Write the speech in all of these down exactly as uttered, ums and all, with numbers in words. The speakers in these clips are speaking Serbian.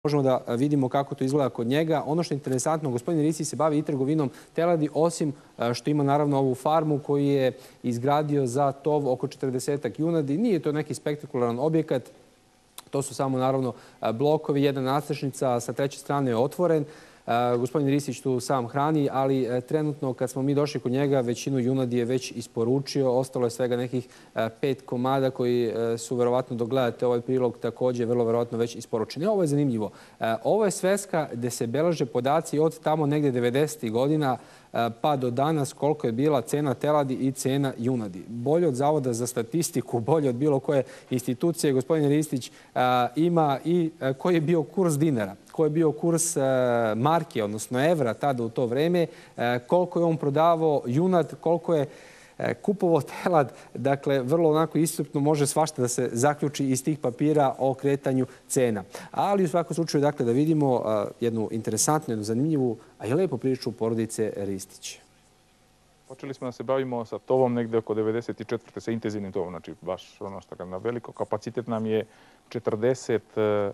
Možemo da vidimo kako to izgleda kod njega. Ono što je interesantno, gospodin Ristić se bavi i trgovinom teladi, osim što ima naravno ovu farmu koju je izgradio za tov oko četrdesetak junadi. Nije to neki spektakularan objekat. To su samo naravno blokovi, jedna nadstrešnica, sa treće strane je otvoren. Gospodin Ristić tu sam hrani, ali trenutno kad smo mi došli kod njega, većinu junadi je već isporučio. Ostalo je svega nekih pet komada koji su verovatno, dok gledate ovaj prilog, također vrlo verovatno već isporučeni. Ovo je zanimljivo. Ovo je sveska gde se beleže podaci od tamo negdje devedesetih godina pa do danas koliko je bila cena teladi i cena junadi. Bolje od Zavoda za statistiku, bolje od bilo koje institucije. Gospodin Ristić ima i koji je bio kurs dinara, koji je bio kurs marke, odnosno evra tada u to vreme, koliko je on prodavao junad, koliko je kupovao telad. Dakle, vrlo onako iscrpno može svašta da se zaključi iz tih papira o kretanju cena. Ali u svakom slučaju, dakle, da vidimo jednu interesantnu, jednu zanimljivu, a i lepo priču porodice Ristić. Počeli smo da se bavimo sa tovom negde oko devedeset četvrte sa intenzivnim tovom, znači baš ono što na veliko. Kapacitet nam je četrdeset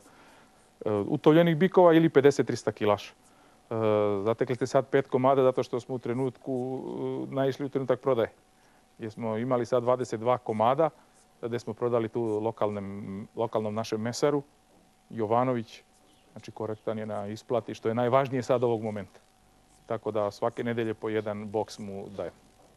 utovljenih bikova ili pedeset trista kilaša. Zatekli ste sad pet komada zato što smo u trenutku naišli u trenutak prodaje. Jer smo imali sad dvadeset dva komada gde smo prodali tu lokalnom našem mesaru, Jovanović, znači korektan je na isplati, što je najvažnije sad ovog momenta. Tako da svake nedelje po jedan boks mu dajem.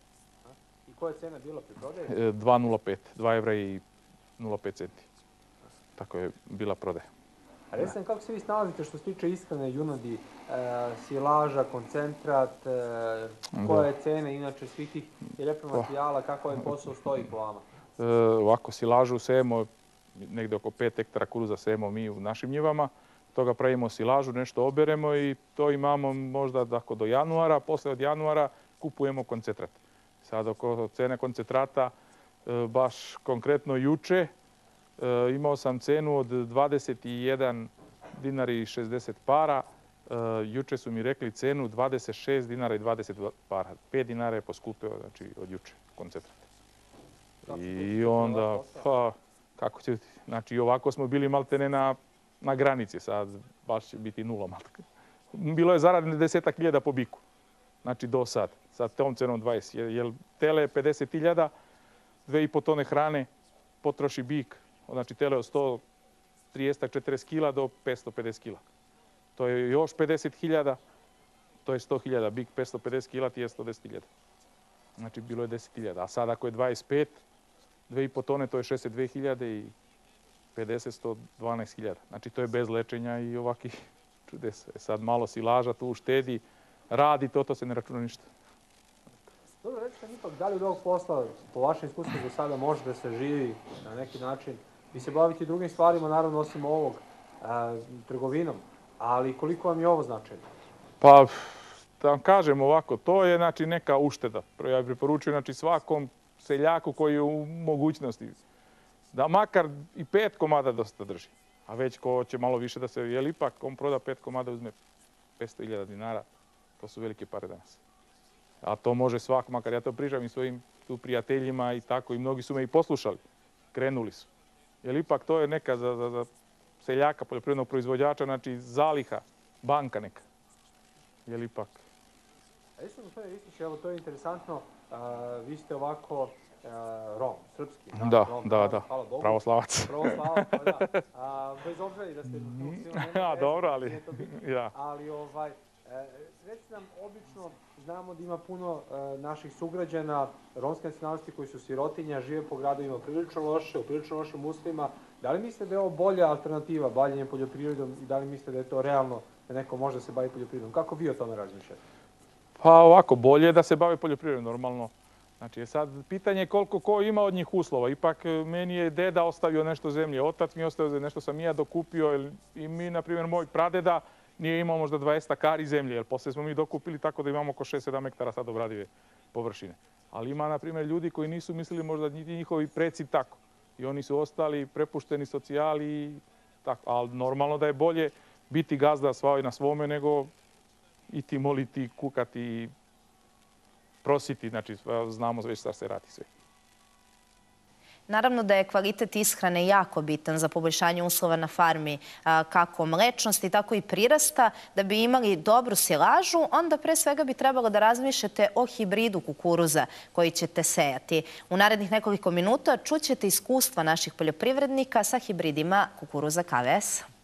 I koja je cena bila pri prodaji? dva nula pet, dva evra i nula pet centi. Tako je bila prodaja. A recite nam kako se vi snalazite što se tiče ishrane junadi, silaža, koncentrat, koja je cena inače svih tih repromaterijala, kako ovaj posao stoji po vama? Ovako, silažu sejemo, negde oko pet hektara kuruza sejemo mi u našim njivama, toga pravimo silažu, nešto oberemo i to imamo možda do januara, posle od januara kupujemo koncentrat. Sad oko cene koncentrata, baš konkretno juče, imao sam cenu od dvadeset jedan dinara i šezdeset para. Juče su mi rekli cenu dvadeset šest dinara i dvadeset para. pet dinara je poskupio, znači, od juče koncentrat. I onda, pa, kako će, znači, ovako smo bili maltene na, na granici, sad baš će biti nula maltene. Bilo je zaradne desetak hiljada po biku, znači do sad, sa tom cenom dvadeset. Jer tele je pedeset hiljada, dve i po tone hrane potroši bik. Znači, tele od sto trideset četrdeset kila do petsto pedeset kila. To je još pedeset hiljada, to je sto hiljada. Bik petsto pedeset kila ti je sto deset hiljada. Znači, bilo je deset hiljada. A sad ako je dvadeset pet, dve i po tone, to je šezdeset dve hiljade i pedeset, sto dvanaest hiljada. Znači, to je bez lečenja i ovakih čudesa. Sad malo silaža tu štedi, radi, to, to se ne računa ništa. Dobro, recite mi ipak, da li od ovog posla, po vašem iskustvu do sada, može da se živi na neki način? Vi se bavite drugim stvarima, naravno, osim ovog, trgovinom, ali koliko vam je ovo značajno? Pa, da vam kažem ovako, to je znači neka ušteda. Ja preporučujem znači, svakom seljaku koji je u mogućnosti da makar i pet komada dosta drži. A već ko će malo više da se, jer ipak on proda pet komada, uzme petsto hiljada dinara, to su velike pare danas. A to može svak, makar ja to pričam i svojim tu prijateljima i tako, i mnogi su me i poslušali, krenuli su. Jer ipak to je neka za, za, za seljaka, poljoprivrednog proizvođača, znači zaliha, banka neka. Jer ipak... A isto, gospodine Ristić, evo to je interesantno, vi ste ovako Rom, srpski. Da, da, da, pravoslavac. Pravoslavac, pa da. Bez obzira i da ste... Ja, dobro, ali... Ali, ovaj... Recite nam, obično znamo da ima puno naših sugrađana romske nacionalnosti koji su sirotinja, žive po gradovima prilično loše, u prilično lošim uslovima. Da li mislite da je ovo bolja alternativa bavljenjem poljoprivredom i da li mislite da je to realno da neko može da se bavi poljoprivredom? Kako vi o tome razmišljate? Pa ovako, bolje je da se bavi poljoprivredom, normalno. Znači, sad pitanje je koliko ko ima od njih uslova. Ipak meni je deda ostavio nešto zemlje, otac mi je ostavio nešto sam i ja dokupio i mi, na primjer, moj pradeda nije imao možda dvadeset akari zemlje, jer posle smo mi dokupili tako da imamo oko šest sedam hektara sad obradive površine. Ali ima, na primjer, ljudi koji nisu mislili možda njihovi preci tako. I oni su ostali prepušteni socijali i tako. Ali normalno da je bolje biti gazda svoj na svome nego i ti moliti, kukati i prositi. Znači, znamo već šta se radi sve. Naravno da je kvalitet ishrane jako bitan za poboljšanje uslova na farmi, kako mlečnosti, tako i prirasta. Da bi imali dobru silažu, onda pre svega bi trebalo da razmišljate o hibridu kukuruza koji ćete sejati. U narednih nekoliko minuta čućete iskustva naših poljoprivrednika sa hibridima kukuruza K V S.